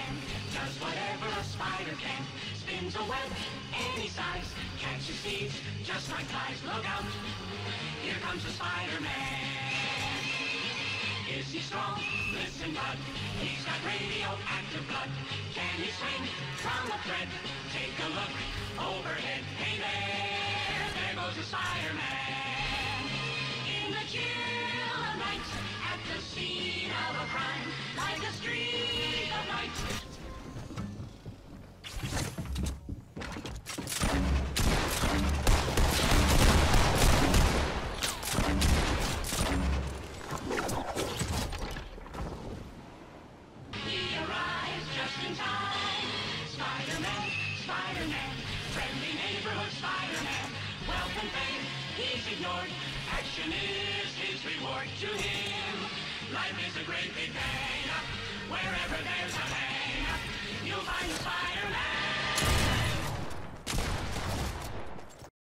Spider-Man does whatever a spider can. Spins a web any size, catches thieves just like flies. Look out, here comes the Spider-Man. Is he strong? Listen, bud, he's got radioactive blood. Can he swing from a thread? Take a look overhead. Hey there goes the Spider-Man. In the chill of night, at the scene of a crime, like a streak of light. He arrives just in time. Spider-Man, Spider-Man, friendly neighborhood Spider-Man. Wealth and fame, he's ignored. Action is his reward. To him, life is a great big bang. Wherever there's a bang.